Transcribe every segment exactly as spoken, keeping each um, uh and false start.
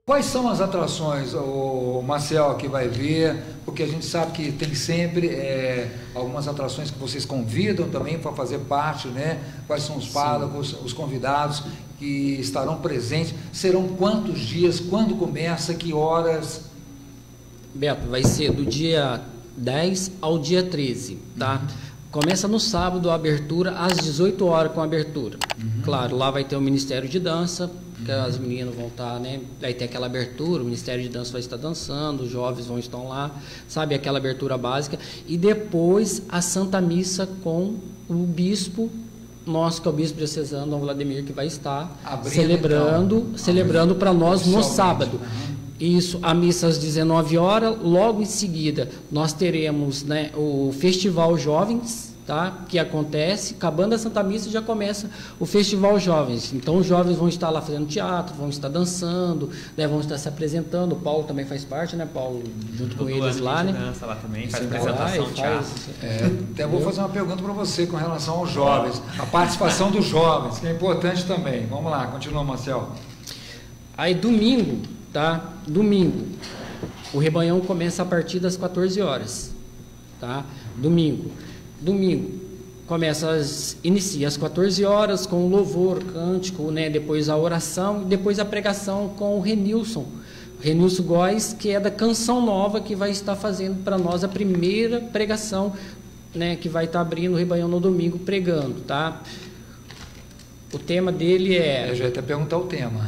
Quais são as atrações, o Marcel, que vai ver? Porque a gente sabe que tem sempre é, algumas atrações que vocês convidam também para fazer parte, né? Quais são os párocos, os convidados que estarão presentes? Serão quantos dias? Quando começa? Que horas? Beto, vai ser do dia dez ao dia treze, tá? Uhum. Começa no sábado a abertura, às dezoito horas com a abertura. Uhum. Claro, lá vai ter o Ministério de Dança, que uhum. as meninas vão estar, né? Aí tem aquela abertura, o Ministério de Dança vai estar dançando, os jovens vão estar lá, sabe? Aquela abertura básica. E depois a Santa Missa com o bispo, nosso, que é o bispo diocesano, Dom Vladimir, que vai estar Abrindo, celebrando, então, celebrando para nós no sábado. Uhum. Isso, a missa às dezenove horas, logo em seguida nós teremos, né, o Festival Jovens, tá, que acontece, acabando a Santa Missa já começa o Festival Jovens, então os jovens vão estar lá fazendo teatro, vão estar dançando, né, vão estar se apresentando, o Paulo também faz parte, né, Paulo, junto com eles lá, né? Dança lá também, faz apresentação, teatro. É, até vou fazer uma pergunta para você com relação aos jovens, a participação dos jovens, que é importante também. Vamos lá, continua, Marcel. Aí domingo, tá? Domingo, o rebanhão começa a partir das quatorze horas, tá? Domingo, domingo começa as, inicia às quatorze horas com o louvor, cântico, né? Depois a oração e depois a pregação com o Renilson, Renilson Góes, que é da Canção Nova, que vai estar fazendo para nós a primeira pregação, né? Que vai estar abrindo o rebanhão no domingo pregando, tá? O tema dele é... Eu já ia até perguntar o tema.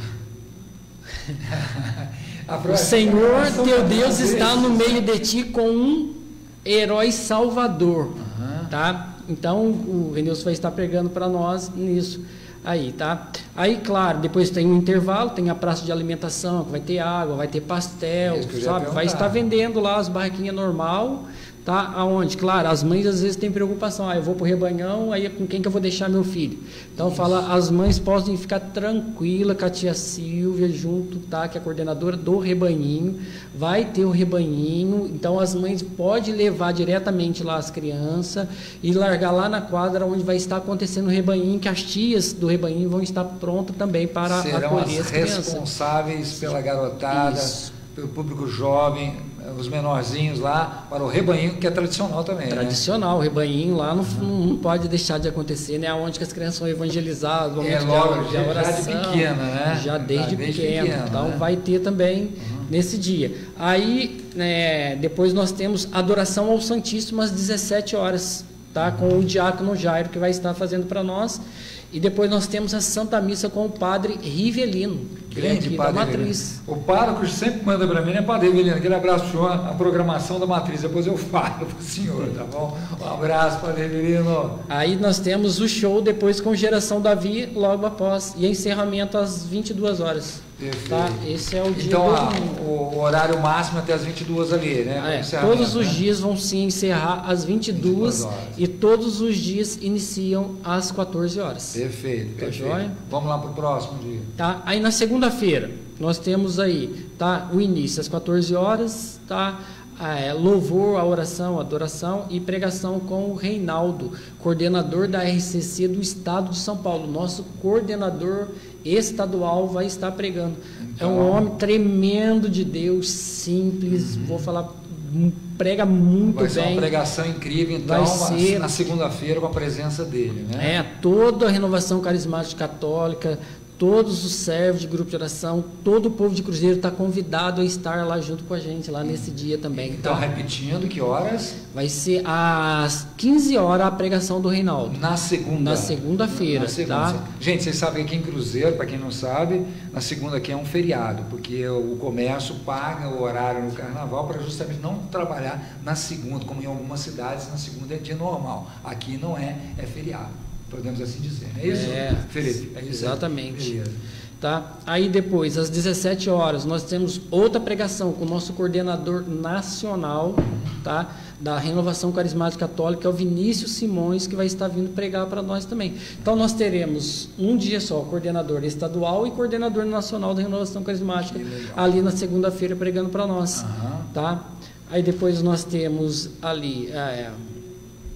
O Senhor teu Deus está no meio de ti com um herói salvador, uhum. tá? Então o Renilson vai estar pregando para nós nisso aí, tá? Aí, claro, depois tem um intervalo, tem a praça de alimentação, que vai ter água, vai ter pastel, sabe? Vai estar vendendo lá as barraquinhas normal, tá? Aonde? Claro, as mães às vezes têm preocupação, ah, eu vou pro rebanhão, aí com quem que eu vou deixar meu filho? Então fala, as mães podem ficar tranquilas com a tia Silvia junto, tá? Que é a coordenadora do rebanhinho, vai ter o rebanhinho, então as mães podem levar diretamente lá as crianças e largar lá na quadra onde vai estar acontecendo o rebanhinho, que as tias do rebanhinho vão estar prontas também para Serão acolher as crianças. Serão responsáveis pela garotada, Isso. pelo público jovem, os menorzinhos lá, para o rebanhinho, que é tradicional também. Tradicional, né? O rebanhinho lá não, uhum. não pode deixar de acontecer, né? Onde que as crianças são evangelizadas, o é logo, de, de oração, já de pequena, né? Já desde, já desde pequena, pequena. Então né? Vai ter também uhum. nesse dia. Aí, né, depois nós temos adoração ao Santíssimo às dezessete horas, tá? Com o diácono Jairo, que vai estar fazendo para nós. E depois nós temos a Santa Missa com o padre Rivelino, grande aqui padre da Matriz. Rivelino. O pároco sempre manda para mim, né, padre Rivelino? Aquele abraço para o senhor, a programação da Matriz, depois eu falo para o senhor, tá bom? Um abraço, padre Rivelino. Aí nós temos o show depois com Geração Davi, logo após, e encerramento às vinte e duas horas. Perfeito. Tá? Esse é o dia então, do... a, o, o horário máximo até as vinte e duas ali, né? Ah, é. Todos os né? dias vão se encerrar às vinte e duas e todos os dias iniciam às quatorze horas. Perfeito, tá perfeito. Joia? Vamos lá para o próximo dia. Tá? Aí na segunda-feira nós temos aí, tá? O início às quatorze horas, tá? É, louvor, a oração, a adoração e pregação com o Reinaldo, coordenador da R C C do Estado de São Paulo. Nosso coordenador estadual vai estar pregando. Então, é um homem tremendo de Deus, simples, uhum. vou falar, prega muito vai bem. Vai ser uma pregação incrível, então, vai ser, na segunda-feira com a presença dele, né? É, toda a renovação carismática católica, todos os servos de grupo de oração, todo o povo de Cruzeiro está convidado a estar lá junto com a gente, lá nesse dia também. Então, tá? repetindo, que horas? Vai ser às quinze horas a pregação do Reinaldo. Na segunda? Na segunda-feira, na segunda. Tá? Gente, vocês sabem que aqui em Cruzeiro, para quem não sabe, na segunda aqui é um feriado, porque o comércio paga o horário no carnaval para justamente não trabalhar na segunda, como em algumas cidades, na segunda é dia normal. Aqui não é, é feriado. Podemos assim dizer, não é isso, é, Felipe? É exatamente. Tá? Aí depois, às dezessete horas, nós temos outra pregação com o nosso coordenador nacional, tá? Da Renovação Carismática Católica, é o Vinícius Simões, que vai estar vindo pregar para nós também. Então nós teremos um dia só, coordenador estadual e coordenador nacional da Renovação Carismática, ali na segunda-feira pregando para nós. Uhum. Tá? Aí depois nós temos ali... É,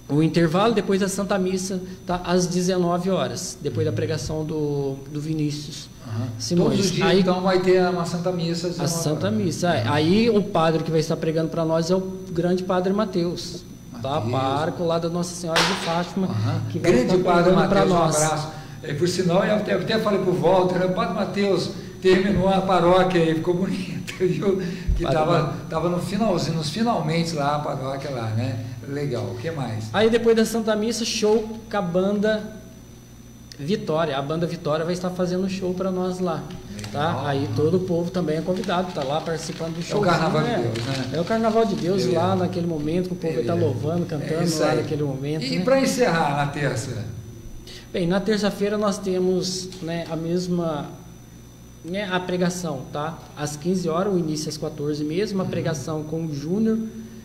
O intervalo depois da Santa Missa tá às dezenove horas, depois da pregação do, do Vinícius Uhum. Simões. Todos os dias, aí, então, vai ter uma Santa Missa. a Santa Missa. É. Aí o padre que vai estar pregando para nós é o grande Padre Mateus, tá? Pároco lá da Nossa Senhora de Fátima. Uhum. Que vai Grande estar Padre pregando para Mateus, um nós. abraço. É, por sinal, eu até, até falei para o Walter, né? O Padre Mateus terminou a paróquia aí, ficou bonito, viu? Que estava tava no finalzinho, nos finalmente lá, a paróquia lá, né? Legal, o que mais? Aí depois da Santa Missa, show com a banda Vitória. A banda Vitória vai estar fazendo show para nós lá. Tá? Aí todo o povo também é convidado, tá lá participando do show. É o Carnaval de Deus, né? É o Carnaval de Deus Beleza. Lá naquele momento, que o povo vai estar louvando, cantando É lá naquele momento. E né? para encerrar na terça? Bem, na terça-feira nós temos, né, a mesma, né, a pregação, tá? Às quinze horas, o início às quatorze mesmo, a pregação com o Júnior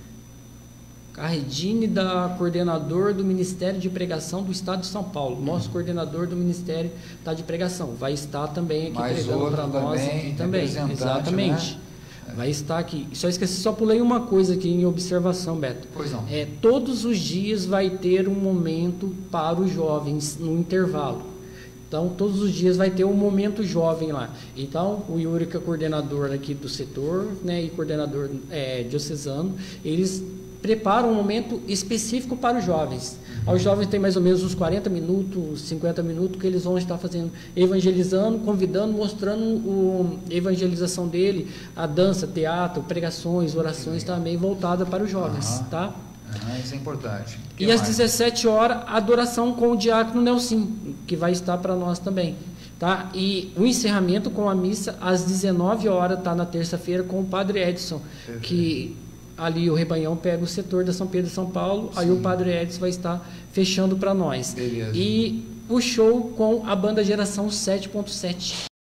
Carredini, da coordenador do Ministério de Pregação do Estado de São Paulo. Nosso coordenador do Ministério tá de pregação. Vai estar também aqui Mais pregando para nós também, aqui também. Exatamente. Né? Vai estar aqui. Só esqueci, só pulei uma coisa aqui em observação, Beto. Pois não. É, todos os dias vai ter um momento para os jovens no intervalo. Então, todos os dias vai ter um momento jovem lá. Então, o Yuri, que é coordenador aqui do setor, né, e coordenador é, diocesano, eles preparam um momento específico para os jovens. Uhum. Os jovens têm mais ou menos uns quarenta minutos, cinquenta minutos, que eles vão estar fazendo, evangelizando, convidando, mostrando o, a evangelização dele, a dança, teatro, pregações, orações também voltada para os jovens, uhum. tá? Uhum, isso é importante. Que e mais? às dezessete horas, a adoração com o diácono Nelson, que vai estar para nós também. Tá? E o encerramento com a missa às dezenove horas, tá? Na terça-feira, com o Padre Edson, perfeito. Que ali o rebanhão pega o setor da São Pedro e São Paulo, sim. Aí o Padre Edson vai estar fechando para nós. Beleza. E o show com a banda Geração sete ponto sete.